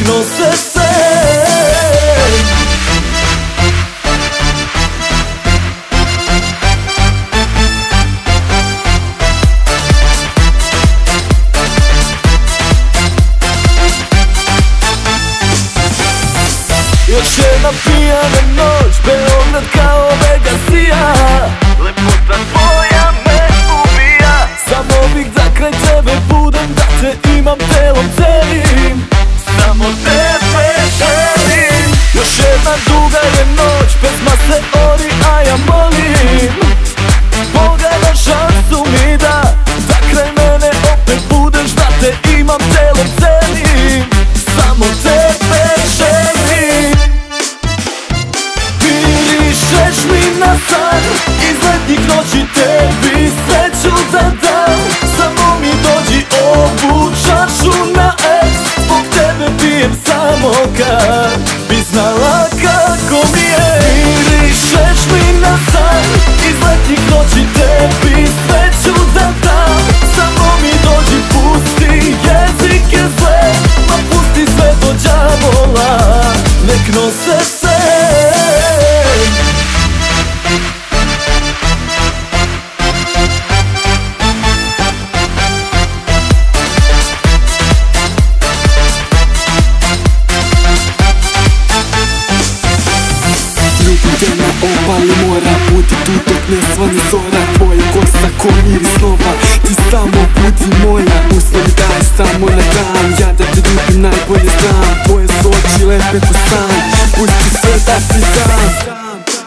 nek nose se. Još jedna pijana noć, Beograd kao Vegasija. Lepota tvoja me ubija. Samo bih da kraj tebe budem, da te imam telom celim. Samo tebe želim. Još jedna duga je noć, pesma se ori, a ja molim Boga da šansu mi da, da kraj mene opet budeš, da te imam telom celim. Samo tebe želim. Mirišeš mi na san, iz letnjih noći tebi sreću da dam. Samo mi dođi ovu čašu na eks, zbog tebe pijem samo kad bi znala kako mi je. Mirišeš mi na san, iz letnjih noći tebi sreću da dam. Samo mi dođi, pusti jezike zle, ma pusti sve do đavola, nek nose se. Obali mora, budi tu dok ne svane zora. Tvoja kosa ko miris snova, ti samo budi moja. Uslovi daj samo na dan, ja da te ljubim najbolje znam. Tvoje su oči lepe ko san, pusti sve da ti dam.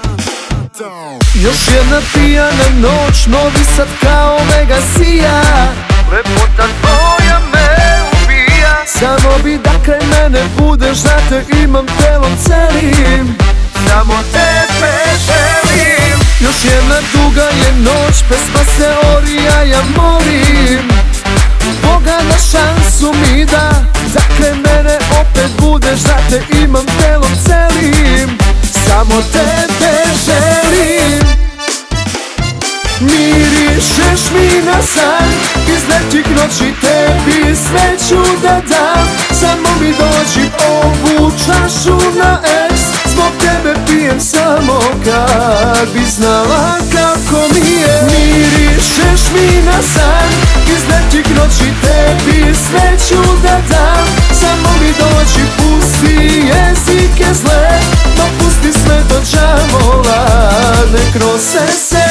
Još jedna pijana noć, Novi Sad kao Vegasija. Lepota tvoja me ubija. Samo bi da kraj mene budeš, da te imam telom celim. Samo tebe želim. Još jedna duga je noć, pesma se ori, a ja molim Boga da šansu mi da, da kraj mene opet budeš, da te imam telom celim. Samo tebe želim. Mirišeš mi na san, iz letnjih noći tebi sreću da dam. Samo mi dođi ovu čašu na eks, zbog tebe pijem samo kad bi znala kako mi je. Mirišeš mi na san, iz letnjih noći tebi sreću da dam. Samo mi dođi, pusti jezike zle, ma pusti sve do đavola, nek nose se.